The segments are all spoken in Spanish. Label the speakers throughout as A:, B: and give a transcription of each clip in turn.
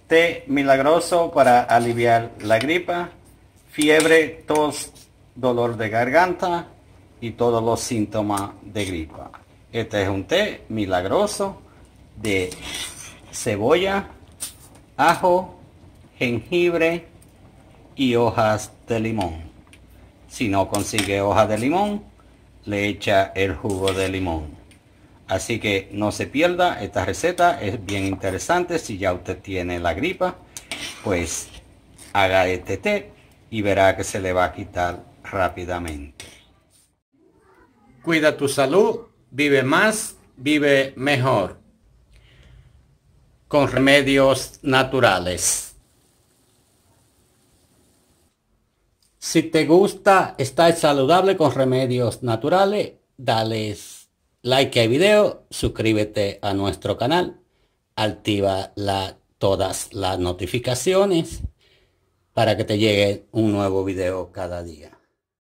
A: Té milagroso para aliviar la gripa, fiebre, tos, dolor de garganta y todos los síntomas de gripa. Este es un té milagroso de cebolla, ajo, jengibre y hojas de limón. Si no consigue hojas de limón, le echa el jugo de limón. Así que no se pierda esta receta, es bien interesante. Si ya usted tiene la gripa, pues haga este té y verá que se le va a quitar rápidamente. Cuida tu salud, vive más, vive mejor. Con remedios naturales. Si te gusta estar saludable con remedios naturales, dale like al video, suscríbete a nuestro canal, activa todas las notificaciones para que te llegue un nuevo video cada día.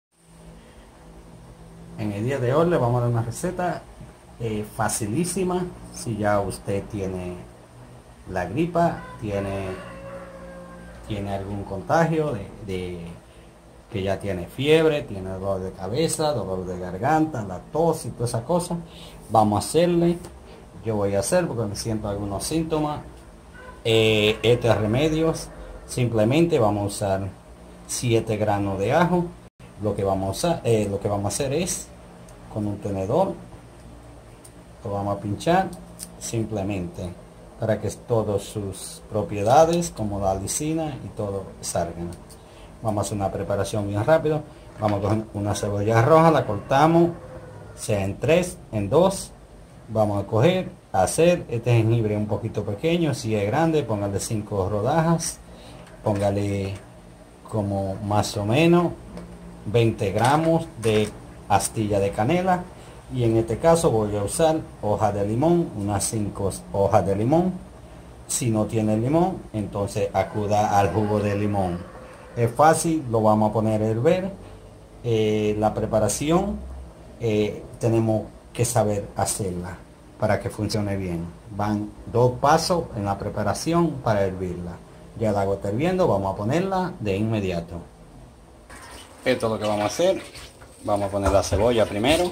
A: En el día de hoy le vamos a dar una receta facilísima. Si ya usted tiene la gripa, tiene algún contagio que ya tiene fiebre, tiene dolor de cabeza, dolor de garganta, la tos y todas esas cosas, vamos a hacerle, yo voy a hacer porque me siento algunos síntomas, estos remedios. Simplemente vamos a usar 7 granos de ajo. Lo que vamos a hacer es, con un tenedor, lo vamos a pinchar simplemente para que todas sus propiedades como la lisina y todo salgan. Vamos a hacer una preparación bien rápido. Vamos a coger una cebolla roja, la cortamos, sea en 3, en 2. Vamos a coger, hacer este jengibre un poquito pequeño. Si es grande, póngale 5 rodajas. Póngale como más o menos 20 gramos de astilla de canela. Y en este caso voy a usar hoja de limón, unas 5 hojas de limón. Si no tiene limón, entonces acuda al jugo de limón. Es fácil, lo vamos a poner a hervir. La preparación tenemos que saber hacerla para que funcione bien. Van 2 pasos en la preparación para hervirla. Ya la hago hirviendo, vamos a ponerla de inmediato. Esto es lo que vamos a hacer. Vamos a poner la cebolla primero.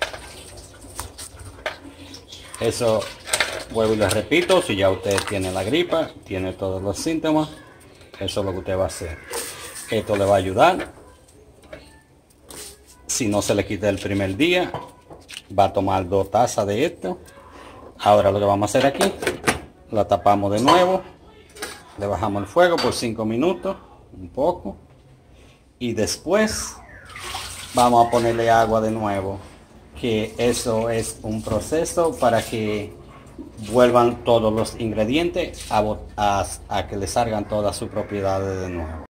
A: Eso, vuelvo y les repito, si ya usted tiene la gripa, tiene todos los síntomas, eso es lo que usted va a hacer. Esto le va a ayudar. Si no se le quita el primer día, va a tomar 2 tazas de esto. Ahora lo que vamos a hacer aquí, la tapamos de nuevo, le bajamos el fuego por 5 minutos, un poco, y después vamos a ponerle agua de nuevo, que eso es un proceso para que vuelvan todos los ingredientes a que le salgan todas sus propiedades de nuevo.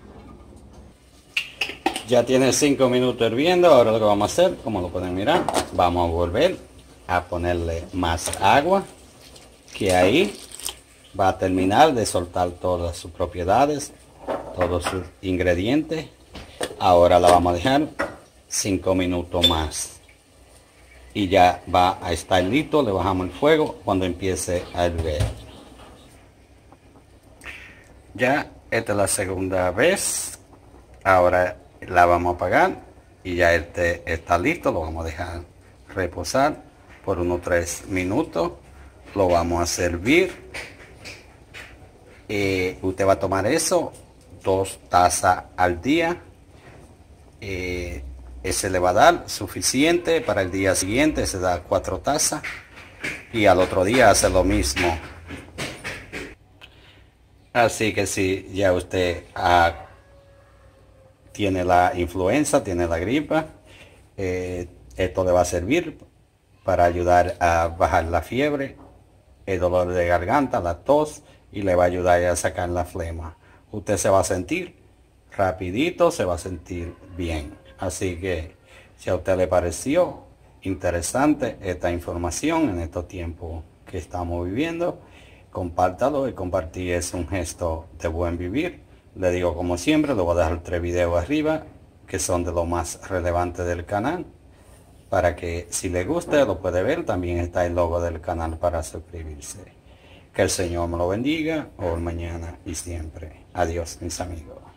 A: Ya tiene 5 minutos hirviendo. Ahora lo que vamos a hacer, como lo pueden mirar, vamos a volver a ponerle más agua, que ahí va a terminar de soltar todas sus propiedades, todos sus ingredientes. Ahora la vamos a dejar 5 minutos más y ya va a estar listo. Le bajamos el fuego cuando empiece a hervir. Ya esta es la segunda vez. Ahora la vamos a apagar y ya el té está listo. Lo vamos a dejar reposar por unos 3 minutos. Lo vamos a servir. Usted va a tomar eso 2 tazas al día. Ese le va a dar suficiente. Para el día siguiente se da 4 tazas y al otro día hace lo mismo. Así que si ya usted tiene la influenza, tiene la gripa, esto le va a servir para ayudar a bajar la fiebre, el dolor de garganta, la tos, y le va a ayudar a sacar la flema. Usted se va a sentir rapidito, se va a sentir bien. Así que si a usted le pareció interesante esta información en estos tiempos que estamos viviendo, compártalo, y compartir es un gesto de buen vivir. Le digo, como siempre, le voy a dejar 3 videos arriba que son de lo más relevante del canal, para que si le gusta lo puede ver. También está el logo del canal para suscribirse. Que el Señor me lo bendiga, hoy, mañana y siempre. Adiós, mis amigos.